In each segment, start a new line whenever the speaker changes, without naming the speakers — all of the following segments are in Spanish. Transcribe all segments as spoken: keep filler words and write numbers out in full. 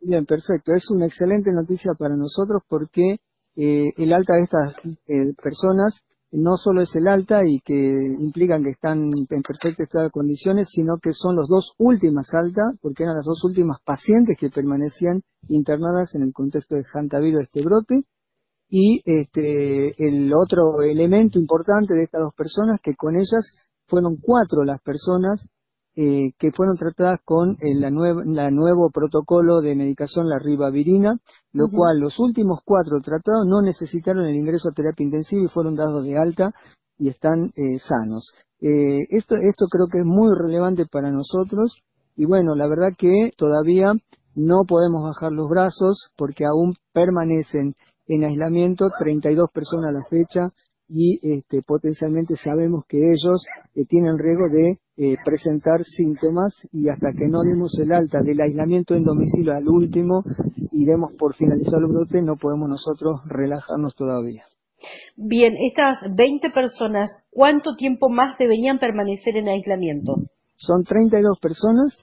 Bien, perfecto. Es una excelente noticia para nosotros porque eh, el alta de estas eh, personas no solo es el alta y que implican que están en perfecto estado de condiciones, sino que son los dos últimas altas, porque eran las dos últimas pacientes que permanecían internadas en el contexto de hantavirus de este brote. Y este, el otro elemento importante de estas dos personas, que con ellas fueron cuatro las personas eh, que fueron tratadas con el la nuev- la nuevo protocolo de medicación, la ribavirina, lo
Ujú.
cual los últimos cuatro tratados no necesitaron el ingreso a terapia intensiva y fueron dados de alta y están eh, sanos. Eh, esto, esto creo que es muy relevante para nosotros y bueno, la verdad que todavía no podemos bajar los brazos porque aún permanecen en aislamiento treinta y dos personas a la fecha y este, potencialmente sabemos que ellos eh, tienen riesgo de eh, presentar síntomas y hasta que no demos el alta del aislamiento en domicilio al último y demos por finalizado el brote, no podemos nosotros relajarnos todavía.
Bien, estas veinte personas, ¿cuánto tiempo más deberían permanecer en aislamiento?
Son treinta y dos personas,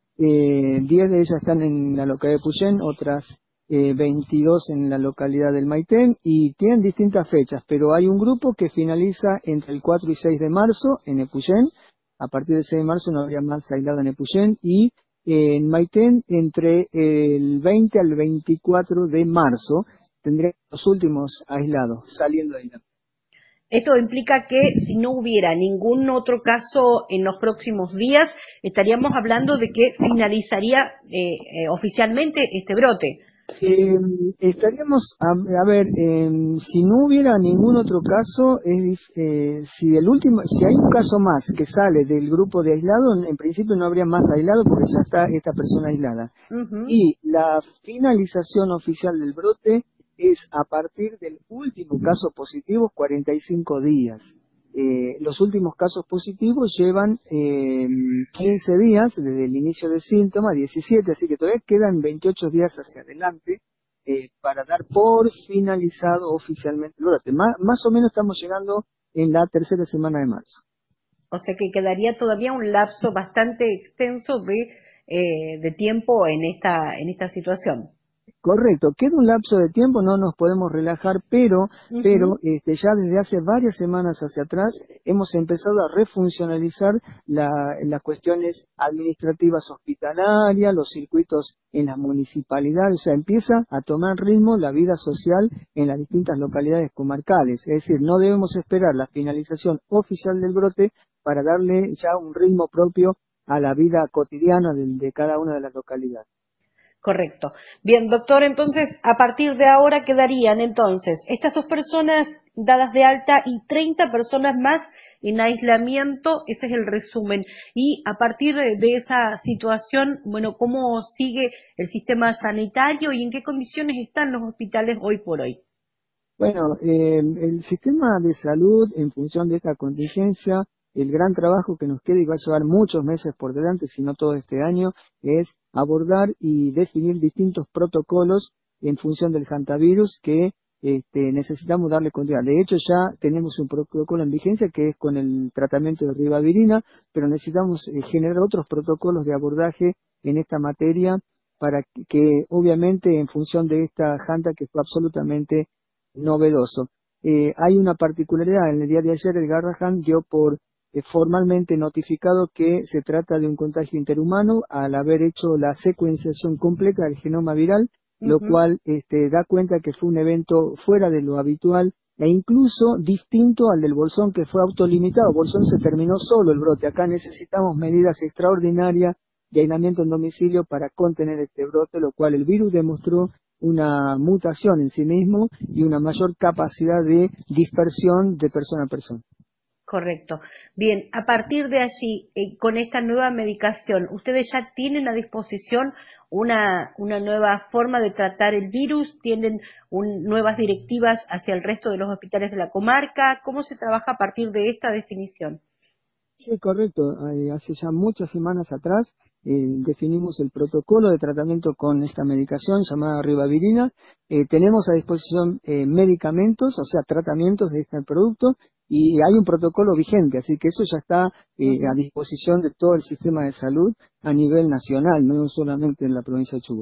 eh, diez de ellas están en la localidad de Puyén, otras eh, veintidós en la localidad del Maitén y tienen distintas fechas, pero hay un grupo que finaliza entre el cuatro y seis de marzo en Epuyén, a partir del seis de marzo no habría más aislado en Epuyén y eh, en Maitén entre el veinte al veinticuatro de marzo tendrían los últimos aislados, saliendo de aislamiento.
Esto implica que si no hubiera ningún otro caso en los próximos días, estaríamos hablando de que finalizaría eh, eh, oficialmente este brote.
Eh, estaríamos, a, a ver, eh, si no hubiera ningún otro caso, es, dif- eh, si el último, si hay un caso más que sale del grupo de aislados, en, en principio no habría más aislado porque ya está esta persona aislada.
Ujú.
Y la finalización oficial del brote es a partir del último caso positivo, cuarenta y cinco días. Eh, los últimos casos positivos llevan eh, quince días desde el inicio de síntomas, diecisiete, así que todavía quedan veintiocho días hacia adelante eh, para dar por finalizado oficialmente el brote. Má- más o menos estamos llegando en la tercera semana de marzo.
O sea que quedaría todavía un lapso bastante extenso de, eh, de tiempo en esta, en esta situación.
Correcto, queda un lapso de tiempo, no nos podemos relajar, pero, pero
Ujú.
este, ya desde hace varias semanas hacia atrás hemos empezado a refuncionalizar la- las cuestiones administrativas hospitalarias, los circuitos en las municipalidades, o sea, empieza a tomar ritmo la vida social en las distintas localidades comarcales, es decir, no debemos esperar la finalización oficial del brote para darle ya un ritmo propio a la vida cotidiana de de cada una de las localidades.
Correcto. Bien, doctor, entonces, a partir de ahora quedarían entonces estas dos personas dadas de alta y treinta personas más en aislamiento, ese es el resumen. Y a partir de, de esa situación, bueno, ¿cómo sigue el sistema sanitario y en qué condiciones están los hospitales hoy por hoy?
Bueno, eh, el sistema de salud, en función de esta contingencia, el gran trabajo que nos queda y va a llevar muchos meses por delante, si no todo este año, es abordar y definir distintos protocolos en función del hantavirus que este, necesitamos darle continuidad. De hecho, ya tenemos un protocolo en vigencia que es con el tratamiento de ribavirina, pero necesitamos eh, generar otros protocolos de abordaje en esta materia para que, que, obviamente, en función de esta hanta que fue absolutamente novedoso. Eh, hay una particularidad, en el día de ayer el Garrahan dio por eh, formalmente notificado que se trata de un contagio interhumano al haber hecho la secuenciación completa del genoma viral, lo
Ujú.
cual este, da cuenta que fue un evento fuera de lo habitual e incluso distinto al del Bolsón, que fue autolimitado. Bolsón se terminó solo el brote. Acá necesitamos medidas extraordinarias de aislamiento en domicilio para contener este brote, lo cual el virus demostró una mutación en sí mismo y una mayor capacidad de dispersión de persona a persona.
Correcto. Bien, a partir de allí, eh, con esta nueva medicación, ¿ustedes ya tienen a disposición una, una nueva forma de tratar el virus? ¿Tienen un- nuevas directivas hacia el resto de los hospitales de la comarca? ¿Cómo se trabaja a partir de esta definición?
Sí, correcto. Eh, hace ya muchas semanas atrás eh, definimos el protocolo de tratamiento con esta medicación llamada ribavirina. Eh, tenemos a disposición eh, medicamentos, o sea, tratamientos de este producto, y hay un protocolo vigente, así que eso ya está eh, a
Ujú.
disposición de todo el sistema de salud a nivel nacional, no solamente en la provincia de Chubut.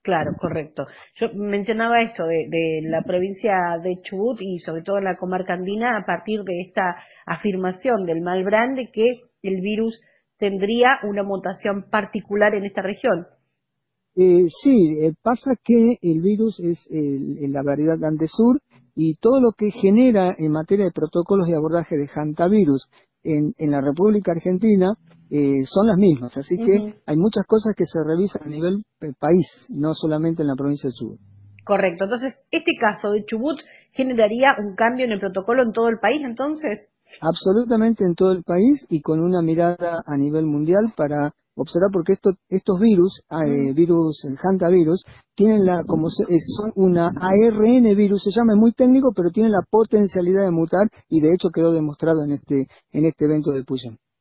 Claro, correcto. Yo mencionaba esto de, de la provincia de Chubut y sobre todo en la comarca andina a partir de esta afirmación del Malbrán de que el virus tendría una mutación particular en esta región.
Eh, sí, eh, pasa que el virus es el- en la variedad Andesur y todo lo que genera en materia de protocolos de abordaje de hantavirus en, en la República Argentina eh, son las mismas, así que
Ujú.
hay muchas cosas que se revisan a nivel eh, país, no solamente en la provincia de Chubut.
Correcto. Entonces, este caso de Chubut generaría un cambio en el protocolo en todo el país, entonces.
Absolutamente en todo el país y con una mirada a nivel mundial para observar porque estos estos virus, ah,
Mm.
eh, virus, el hantavirus, tienen la, como se- eh, son una A R N virus, se llama es muy técnico, pero tienen la potencialidad de mutar y de hecho quedó demostrado en este, en este evento de Puyan.